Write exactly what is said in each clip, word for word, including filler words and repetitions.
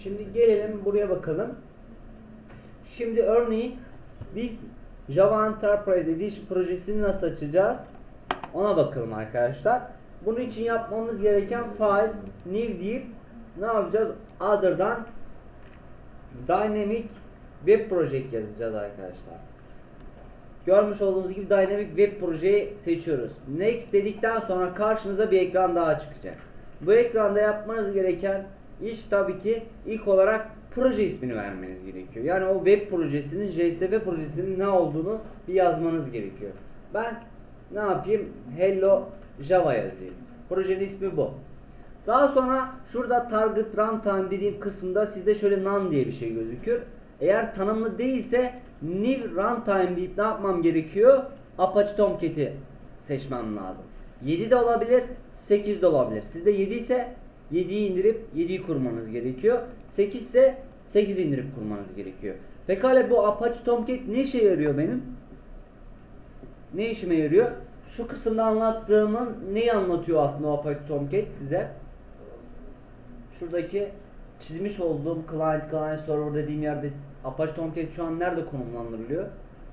Şimdi gelelim buraya bakalım. Şimdi örneğin biz Java Enterprise Edition projesini nasıl açacağız? Ona bakalım arkadaşlar. Bunun için yapmamız gereken file new deyip ne yapacağız? Other'dan Dynamic Web Project yazacağız arkadaşlar. Görmüş olduğunuz gibi Dynamic Web Projeyi seçiyoruz. Next dedikten sonra karşınıza bir ekran daha çıkacak. Bu ekranda yapmanız gereken iş tabii ki ilk olarak proje ismini vermeniz gerekiyor. Yani o web projesinin, J S F projesinin ne olduğunu bir yazmanız gerekiyor. Ben ne yapayım? Hello Java yazayım. Projenin ismi bu. Daha sonra şurada Target Runtime dediğim kısımda sizde şöyle none diye bir şey gözükür. Eğer tanımlı değilse New Runtime deyip ne yapmam gerekiyor? Apache Tomcat'i seçmem lazım. yedi de olabilir, sekiz de olabilir. Sizde yedi ise yediyi indirip yediyi kurmanız gerekiyor. sekiz ise sekiz indirip kurmanız gerekiyor. Pekala bu Apache Tomcat ne işe yarıyor benim? Ne işime yarıyor? Şu kısımda anlattığımın neyi anlatıyor aslında o Apache Tomcat size? Şuradaki çizmiş olduğum client client server dediğim yerde Apache Tomcat şu an nerede konumlandırılıyor?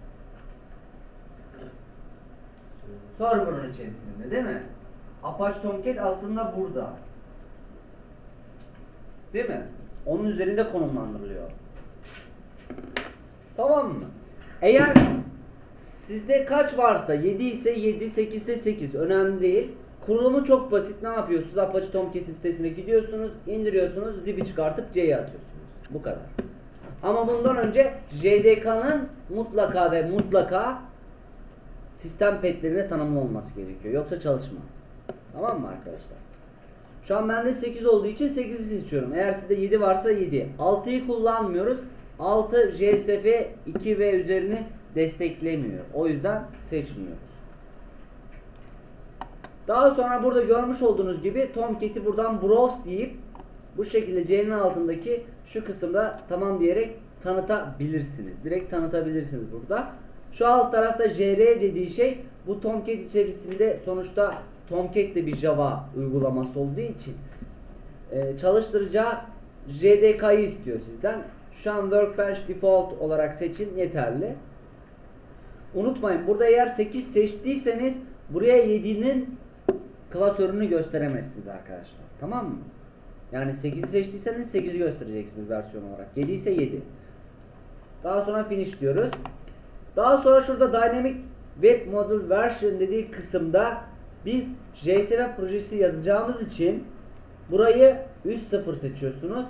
Server'ın içerisinde değil mi? Apache Tomcat aslında burada. Değil mi? Onun üzerinde konumlandırılıyor. Tamam mı? Eğer sizde kaç varsa yedi ise yedi, sekiz ise sekiz önemli değil. Kurulumu çok basit. Ne yapıyorsunuz? Apache Tomcat sitesine gidiyorsunuz, indiriyorsunuz, zip'i çıkartıp C'ye atıyorsunuz. Bu kadar. Ama bundan önce J D K'nın mutlaka ve mutlaka sistem petlerine tanımlı olması gerekiyor. Yoksa çalışmaz. Tamam mı arkadaşlar? Şu an bende sekiz olduğu için sekizi seçiyorum. Eğer sizde yedi varsa yedi. altıyı kullanmıyoruz. altı J S F iki ve üzerini desteklemiyor. O yüzden seçmiyoruz. Daha sonra burada görmüş olduğunuz gibi Tomcat'i buradan browse deyip bu şekilde C'nin altındaki şu kısımda tamam diyerek tanıtabilirsiniz. Direkt tanıtabilirsiniz burada. Şu alt tarafta J R dediği şey bu Tomcat içerisinde sonuçta Tomcat de bir Java uygulaması olduğu için e, çalıştıracağı J D K'yı istiyor sizden. Şu an Workbench Default olarak seçin yeterli. Unutmayın burada eğer sekiz seçtiyseniz buraya yedi'nin klasörünü gösteremezsiniz arkadaşlar. Tamam mı? Yani sekizi seçtiyseniz sekizi göstereceksiniz versiyon olarak. yedi ise yedi. Daha sonra finish diyoruz. Daha sonra şurada Dynamic Web Module Version dediği kısımda biz J S F projesi yazacağımız için burayı üç sıfır seçiyorsunuz.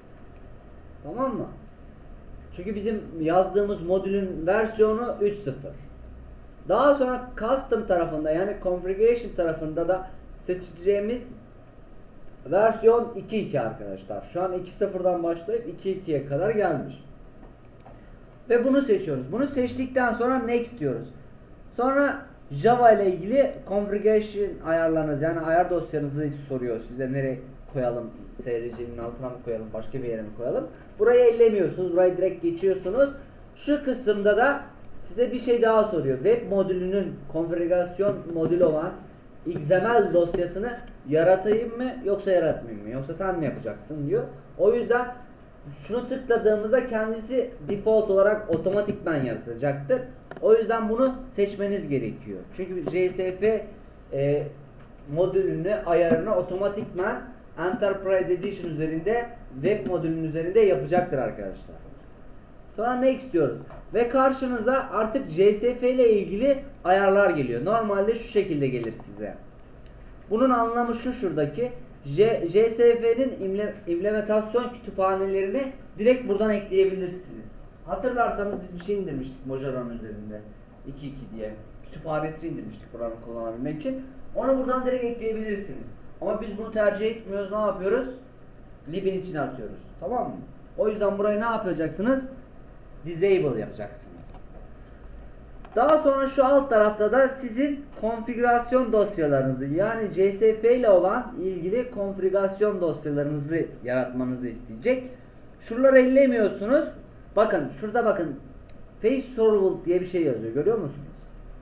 Tamam mı? Çünkü bizim yazdığımız modülün versiyonu üç sıfır. Daha sonra custom tarafında yani configuration tarafında da seçeceğimiz versiyon iki iki arkadaşlar. Şu an iki sıfırdan başlayıp iki ikiye kadar gelmiş. Ve bunu seçiyoruz. Bunu seçtikten sonra next diyoruz. Sonra Java ile ilgili configuration ayarlarınız yani ayar dosyanızı soruyor size, nereye koyalım, seyircinin altına mı koyalım, başka bir yere mi koyalım. Burayı ellemiyorsunuz, burayı direkt geçiyorsunuz. Şu kısımda da size bir şey daha soruyor. Web modülünün konfigürasyon modülü olan X M L dosyasını yaratayım mı yoksa yaratmayayım mı, yoksa sen mi yapacaksın diyor. O yüzden şunu tıkladığımızda kendisi default olarak otomatikman yaratacaktır. O yüzden bunu seçmeniz gerekiyor. Çünkü J S F e, modülünü ayarını otomatikman Enterprise Edition üzerinde, web modülünün üzerinde yapacaktır arkadaşlar. Sonra next diyoruz. Ve karşınıza artık J S F ile ilgili ayarlar geliyor. Normalde şu şekilde gelir size. Bunun anlamı şu şuradaki. J S F'nin implementasyon kütüphanelerini direkt buradan ekleyebilirsiniz. Hatırlarsanız biz bir şey indirmiştik Mojaro'nun üzerinde. iki iki diye. Kütüphanesini indirmiştik buranı kullanabilmek için. Onu buradan direkt ekleyebilirsiniz. Ama biz bunu tercih etmiyoruz. Ne yapıyoruz? Lib'in içine atıyoruz. Tamam mı? O yüzden burayı ne yapacaksınız? Disable yapacaksınız. Daha sonra şu alt tarafta da sizin konfigürasyon dosyalarınızı yani C S F ile olan ilgili konfigürasyon dosyalarınızı yaratmanızı isteyecek. Şuraları ellemiyorsunuz. Bakın şurada bakın Face Serval diye bir şey yazıyor. Görüyor musunuz?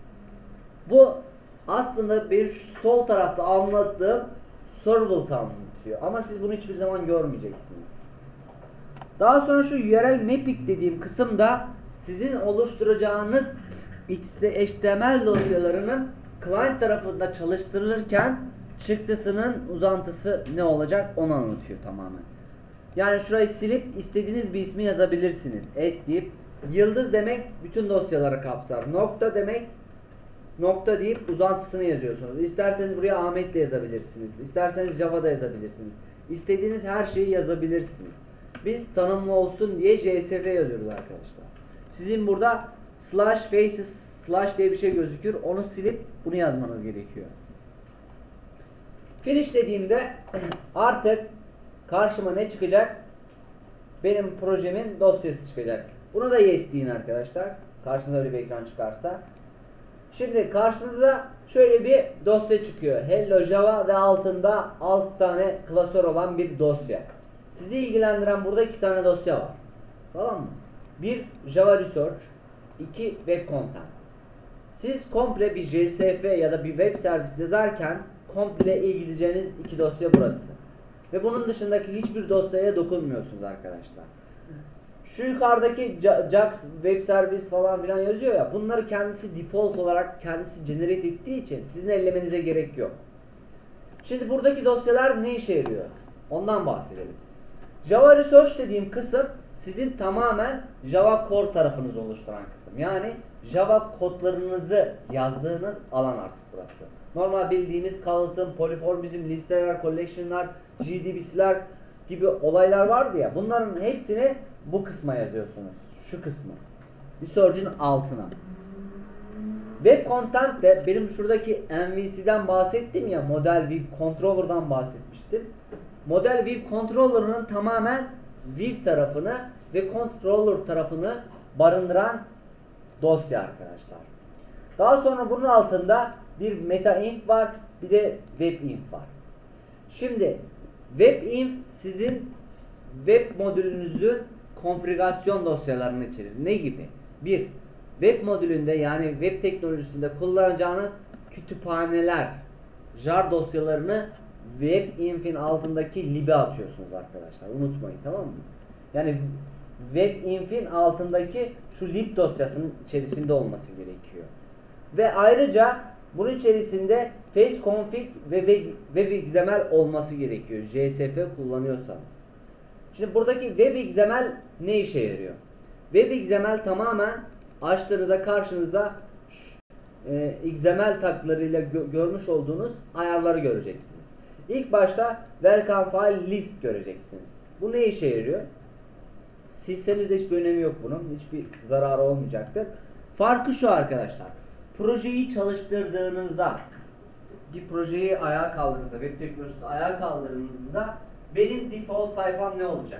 Bu aslında bir sol tarafta anlattığım Serval anlatıyor. Ama siz bunu hiçbir zaman görmeyeceksiniz. Daha sonra şu U R L mapping dediğim kısımda sizin oluşturacağınız X T M L dosyalarının client tarafında çalıştırılırken çıktısının uzantısı ne olacak onu anlatıyor tamamen. Yani şurayı silip istediğiniz bir ismi yazabilirsiniz. Et deyip, yıldız demek bütün dosyaları kapsar. Nokta demek, nokta deyip uzantısını yazıyorsunuz. İsterseniz buraya Ahmet de yazabilirsiniz. İsterseniz Java'da yazabilirsiniz. İstediğiniz her şeyi yazabilirsiniz. Biz tanımlı olsun diye J S F yazıyoruz arkadaşlar. Sizin burada slash faces slash diye bir şey gözükür. Onu silip bunu yazmanız gerekiyor. Finish dediğimde artık karşıma ne çıkacak? Benim projemin dosyası çıkacak. Bunu da yes deyin arkadaşlar. Karşınıza öyle bir ekran çıkarsa. Şimdi karşınıza şöyle bir dosya çıkıyor. Hello Java ve altında altı tane klasör olan bir dosya. Sizi ilgilendiren burada iki tane dosya var. Tamam mı? Bir Java Research, iki Web Content. Siz komple bir J S F ya da bir web servis yazarken komple ilgileneceğiniz iki dosya burası. Ve bunun dışındaki hiçbir dosyaya dokunmuyorsunuz arkadaşlar. Şu yukarıdaki Jax web servis falan filan yazıyor ya, bunları kendisi default olarak kendisi generate ettiği için sizin ellemenize gerek yok. Şimdi buradaki dosyalar ne işe yarıyor? Ondan bahsedelim. Java Research dediğim kısım sizin tamamen Java Core tarafınızı oluşturan kısım. Yani Java kodlarınızı yazdığınız alan artık burası. Normal bildiğimiz kalıtım, poliformizm, listeler, collection'lar, G D B'ler gibi olaylar vardı ya. Bunların hepsini bu kısma yazıyorsunuz. Şu kısmı. Research'ün altına. Web Content de benim şuradaki M V C'den bahsettim ya. Model View Controller'dan bahsetmiştim. Model View Controller'ın tamamen View tarafını ve Controller tarafını barındıran dosya arkadaşlar. Daha sonra bunun altında bir meta-inf var, bir de web-inf var. Şimdi web-inf sizin web modülünüzün konfigürasyon dosyalarını içerir. Ne gibi? Bir, web modülünde yani web teknolojisinde kullanacağınız kütüphaneler, jar dosyalarını web-inf'in altındaki lib'e atıyorsunuz arkadaşlar. Unutmayın, tamam mı? Yani web-inf'in altındaki şu lib dosyasının içerisinde olması gerekiyor. Ve ayrıca bunun içerisinde face config ve webxml olması gerekiyor. J S F kullanıyorsanız. Şimdi buradaki webxml ne işe yarıyor? Webxml tamamen açtığınızda karşınızda e, X M L taglarıyla gö görmüş olduğunuz ayarları göreceksiniz. İlk başta welcome file list göreceksiniz. Bu ne işe yarıyor? Silseniz de hiçbir önemi yok bunun. Hiçbir zararı olmayacaktır. Farkı şu arkadaşlar. Projeyi çalıştırdığınızda, bir projeyi ayağa kaldırdığınızda, web teknolojisini ayağa kaldırdığınızda benim default sayfam ne olacak?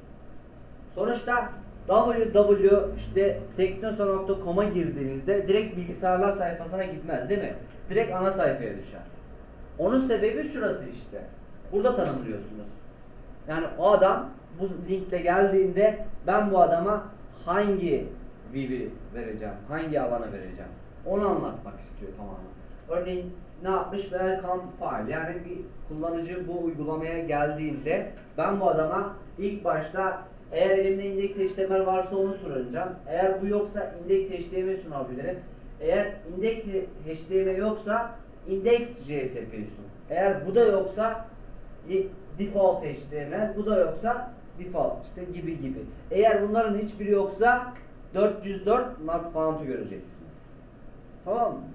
Sonuçta w w w nokta işte teknosa nokta com'a girdiğinizde direkt bilgisayarlar sayfasına gitmez değil mi? Direkt ana sayfaya düşer. Onun sebebi şurası işte. Burada tanımlıyorsunuz. Yani o adam bu linkle geldiğinde ben bu adama hangi view'i vereceğim, hangi alana vereceğim onu anlatmak istiyor tamamen. Örneğin ne yapmış? Welcome file. Yani bir kullanıcı bu uygulamaya geldiğinde ben bu adama ilk başta eğer elimde index H T M L varsa onu sunacağım. Eğer bu yoksa index H T M L sunabilirim. Eğer index H T M L yoksa index J S F'yi sun. Eğer bu da yoksa default H T M L, bu da yoksa default işte gibi gibi. Eğer bunların hiçbiri yoksa dört yüz dört not found'u göreceksiniz. Tamam mı?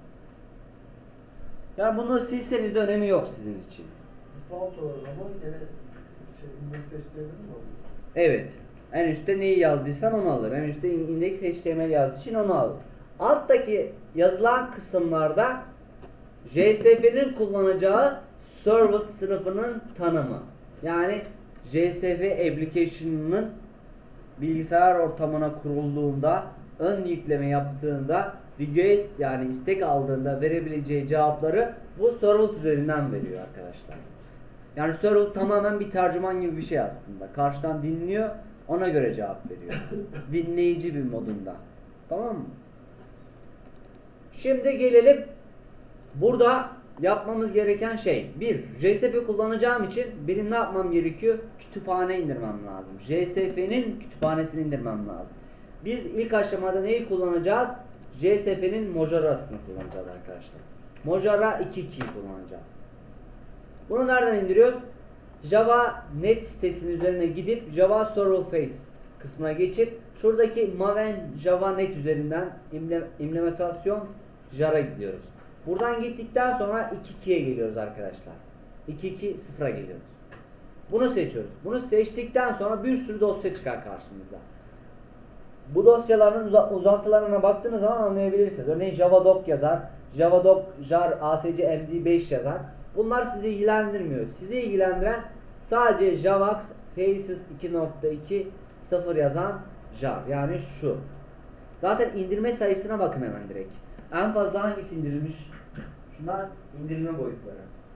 Yani bunu silseniz de önemi yok sizin için. Default olarak ama gene şey, index H T M L mi oluyor? Evet. En üstte neyi yazdıysan onu alır. En üstte index H T M L yazdığı için onu alır. Alttaki yazılan kısımlarda J S F'nin kullanacağı servlet sınıfının tanımı. Yani J S F application'ının bilgisayar ortamına kurulduğunda, ön yükleme yaptığında, request yani istek aldığında verebileceği cevapları bu servlet üzerinden veriyor arkadaşlar. Yani servlet tamamen bir tercüman gibi bir şey aslında. Karşıdan dinliyor, ona göre cevap veriyor. Dinleyici bir modunda. Tamam mı? Şimdi gelelim burada yapmamız gereken şey bir, J S F kullanacağım için benim ne yapmam gerekiyor? Kütüphane indirmem lazım. J S F'nin kütüphanesini indirmem lazım. Biz ilk aşamada neyi kullanacağız? J S F'nin Mojara'sını kullanacağız arkadaşlar. Mojara iki ikiyi kullanacağız. Bunu nereden indiriyoruz? Java Net sitesinin üzerine gidip Java Server Face kısmına geçip şuradaki Maven Java Net üzerinden implementasyon Jara gidiyoruz. Buradan gittikten sonra iki ikiye geliyoruz arkadaşlar. iki iki sıfıra geliyoruz. Bunu seçiyoruz. Bunu seçtikten sonra bir sürü dosya çıkar karşımıza. Bu dosyaların uzantılarına baktığınız zaman anlayabilirsiniz. Örneğin javadoc yazar, javadoc jar ask M D beş yazar. Bunlar sizi ilgilendirmiyor. Sizi ilgilendiren sadece javax faces iki nokta iki sıfır yazan jar. Yani şu. Zaten indirme sayısına bakın hemen direkt. En fazla hangisi indirilmiş? Şunlar indirme boyutları.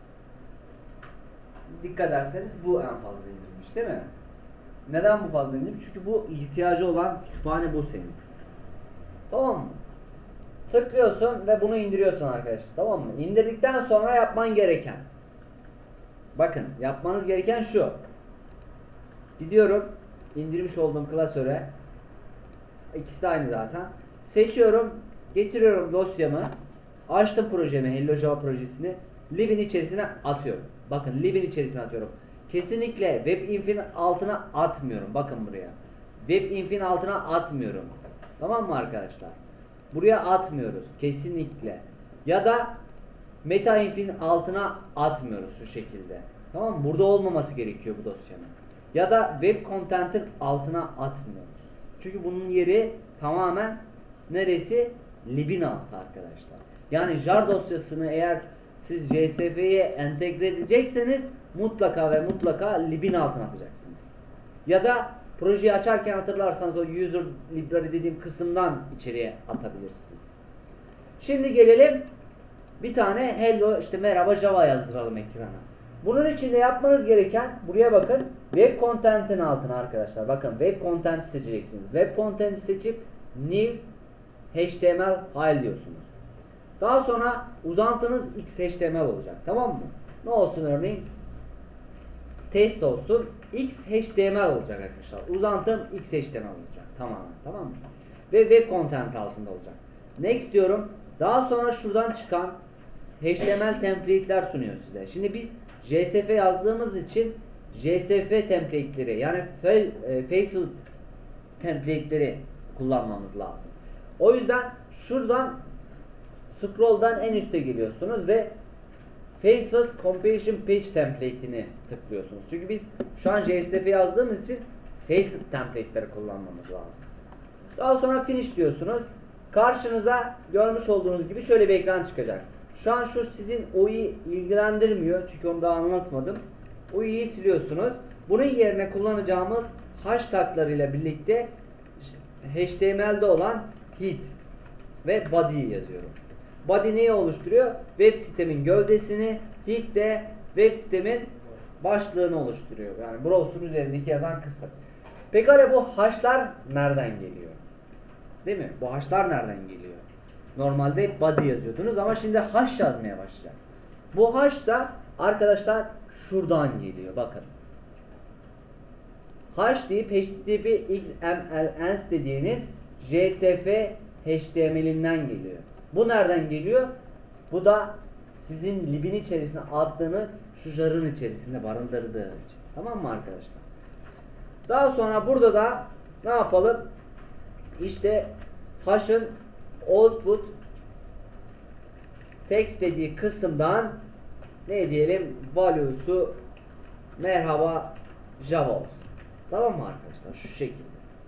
Dikkat ederseniz bu en fazla indirilmiş değil mi? Neden bu fazla indirilmiş? Çünkü bu ihtiyacı olan kütüphane bu senin. Tamam mı? Tıklıyorsun ve bunu indiriyorsun arkadaşlar. Tamam mı? İndirdikten sonra yapman gereken. Bakın yapmanız gereken şu. Gidiyorum. İndirmiş olduğum klasöre. İkisi de aynı zaten. Seçiyorum. Getiriyorum dosyamı. Açtım projemi. Hello Java projesini. Lib'in içerisine atıyorum. Bakın Lib'in içerisine atıyorum. Kesinlikle WebInf'in altına atmıyorum. Bakın buraya. WebInf'in altına atmıyorum. Tamam mı arkadaşlar? Buraya atmıyoruz. Kesinlikle. Ya da MetaInf'in altına atmıyoruz şu şekilde. Tamam mı? Burada olmaması gerekiyor bu dosyanın. Ya da web content'in altına atmıyoruz. Çünkü bunun yeri tamamen neresi? Lib'in altı arkadaşlar. Yani jar dosyasını eğer siz J S F'ye entegre edecekseniz mutlaka ve mutlaka lib'in altına atacaksınız. Ya da projeyi açarken hatırlarsanız o user library dediğim kısımdan içeriye atabilirsiniz. Şimdi gelelim bir tane hello işte merhaba Java yazdıralım ekrana. Bunun için de yapmanız gereken buraya bakın web content'in altına arkadaşlar. Bakın web content seçeceksiniz. Web content'i seçip new H T M L file diyorsunuz. Daha sonra uzantınız X H T M L olacak. Tamam mı? Ne olsun örneğin? Test olsun. X H T M L olacak arkadaşlar. Uzantım X H T M L olacak. Tamamen. Tamam mı? Ve web content altında olacak. Next diyorum. Daha sonra şuradan çıkan H T M L template'ler sunuyor size. Şimdi biz J S F yazdığımız için J S F template'leri yani facet template'leri kullanmamız lazım. O yüzden şuradan scroll'dan en üste geliyorsunuz ve Facet Completion Page template'ini tıklıyorsunuz. Çünkü biz şu an J S F yazdığımız için Facet template'leri kullanmamız lazım. Daha sonra Finish diyorsunuz. Karşınıza görmüş olduğunuz gibi şöyle bir ekran çıkacak. Şu an şu sizin O I'yi ilgilendirmiyor. Çünkü onu daha anlatmadım. O I'yi siliyorsunuz. Bunun yerine kullanacağımız hashtaglarıyla birlikte H T M L'de olan head ve body'yi yazıyorum. Body neyi oluşturuyor? Web sitemin gövdesini, head de web sitemin başlığını oluşturuyor. Yani browser'ın üzerindeki yazan kısım. Pekala bu hash'lar nereden geliyor? Değil mi? Bu hash'lar nereden geliyor? Normalde body yazıyordunuz ama şimdi hash yazmaya başlayacak. Bu hash da arkadaşlar şuradan geliyor. Bakın. Hash deyip H T T P X M L S dediğiniz J S F H T M L'den geliyor. Bu nereden geliyor? Bu da sizin lib'in içerisine attığınız şu jarın içerisinde barındırdığı için. Tamam mı arkadaşlar? Daha sonra burada da ne yapalım? İşte hash'ın output text dediği kısımdan ne diyelim? Value'su merhaba Java olsun. Tamam mı arkadaşlar? Şu şekilde.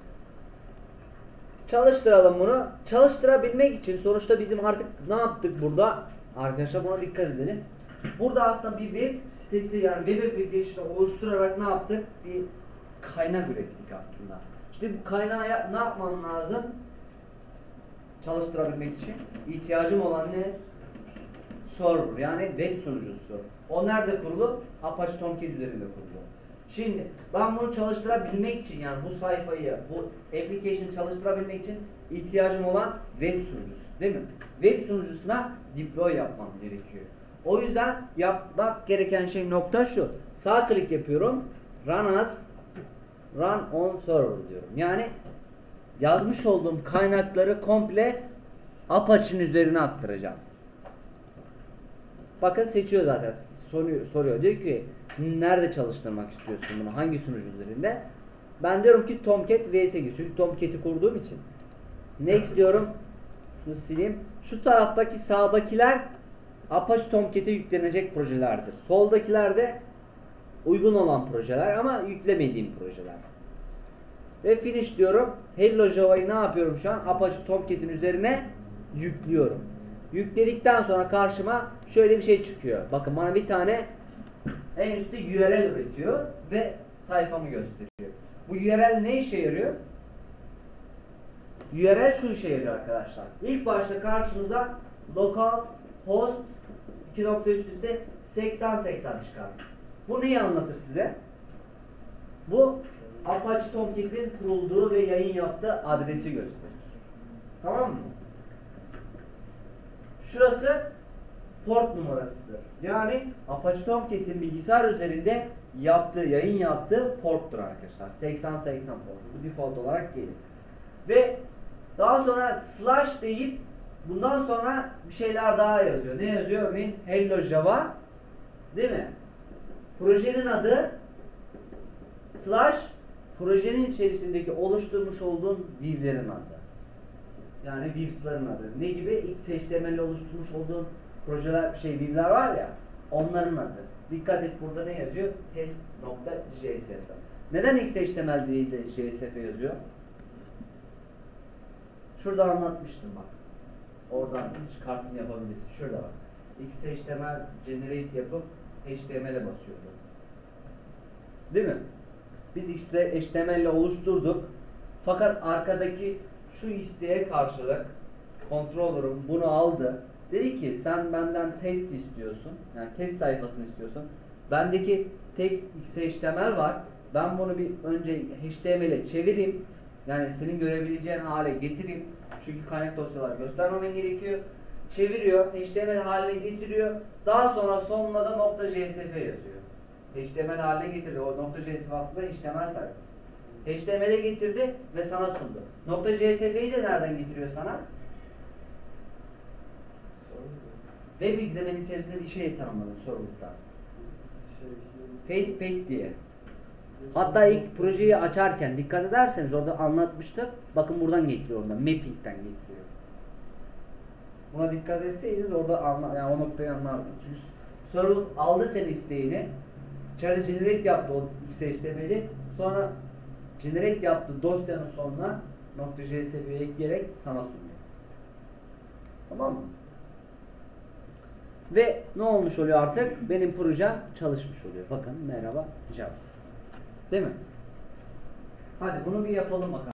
Çalıştıralım bunu. Çalıştırabilmek için sonuçta bizim artık ne yaptık burada? Arkadaşlar buna dikkat edelim. Burada aslında bir web sitesi yani web application oluşturarak ne yaptık? Bir kaynak ürettik aslında. İşte bu kaynağı ne yapmam lazım? Çalıştırabilmek için ihtiyacım olan ne? Server yani web sunucusu. O nerede kurulu? Apache Tomcat üzerinde kurulu. Şimdi ben bunu çalıştırabilmek için yani bu sayfayı, bu application çalıştırabilmek için ihtiyacım olan web sunucusu değil mi? Web sunucusuna deploy yapmam gerekiyor. O yüzden yapmak gereken şey nokta şu. Sağ klik yapıyorum. Run as Run on server diyorum. Yani yazmış olduğum kaynakları komple Apache'nin üzerine aktaracağım. Bakın seçiyor zaten. Soruyor, soruyor. Diyor ki nerede çalıştırmak istiyorsun bunu? Hangi sunucu üzerinde? Ben diyorum ki Tomcat V S G. Çünkü Tomcat'i kurduğum için. Next diyorum. Şunu sileyim. Şu taraftaki sağdakiler Apache Tomcat'e yüklenecek projelerdir. Soldakiler de uygun olan projeler ama yüklemediğim projeler. Ve finish diyorum. Hello Java'yı ne yapıyorum şu an? Apache Tomcat'in üzerine yüklüyorum. Yükledikten sonra karşıma şöyle bir şey çıkıyor. Bakın bana bir tane en üstte U R L üretiyor ve sayfamı gösteriyor. Bu U R L ne işe yarıyor? U R L şu işe yarıyor arkadaşlar. İlk başta karşınıza local host iki nokta üst üste seksen seksen çıkar. Bu neyi anlatır size? Bu Apache Tomcat'in kurulduğu ve yayın yaptığı adresi gösterir. Tamam mı? Şurası port numarasıdır. Yani Apache Tomcat'in bilgisayar üzerinde yaptığı, yayın yaptığı porttur arkadaşlar. seksen seksen port. Bu default olarak gelir. Ve daha sonra slash deyip bundan sonra bir şeyler daha yazıyor. Ne yazıyor? Örneğin Hello Java, değil mi? Projenin adı slash projenin içerisindeki oluşturmuş olduğun view'lerin adı. Yani views'ların adı. Ne gibi? X H T M L ile oluşturmuş olduğun projeler, şey view'ler var ya, onların adı. Dikkat et, burada ne yazıyor? test.csv. Neden X H T M L değil de C S V yazıyor? Şurada anlatmıştım bak. Oradan çıkartım yapabilirsin. Şurada bak. X H T M L generate yapıp H T M L'e basıyordu. Değil mi? Biz X H T M L ile oluşturduk. Fakat arkadaki şu isteğe karşılık controller'ım bunu aldı. Dedi ki sen benden test istiyorsun. Yani test sayfasını istiyorsun. Bendeki text X H T M L var. Ben bunu bir önce H T M L'e çevireyim. Yani senin görebileceğin hale getireyim. Çünkü kaynak dosyaları göstermemen gerekiyor. Çeviriyor. H T M L haline getiriyor. Daha sonra sonuna da .csv yazıyor. H T M L haline getirdi. O .csv aslında H T M L sayfası. H T M L'e getirdi ve sana sundu. .csv'yi de nereden getiriyor sana? Web examen içerisinde bir şey tanımladı sorumlulukta. FacePack diye. Hatta ilk projeyi açarken dikkat ederseniz orada anlatmıştım. Bakın buradan getiriyor, oradan mapping'den getiriyor. Buna dikkat etseydiniz orada anla, yani o noktayı anlardınız. Çünkü server aldı senin isteğini, içeride generate yaptı o X H T M L'i, sonra generate yaptı dosyanın sonuna .csv'ye ekleyerek sana sunuyor. Tamam mı? Ve ne olmuş oluyor artık? Benim projem çalışmış oluyor. Bakın merhaba Java. Değil mi? Hadi bunu bir yapalım bakalım.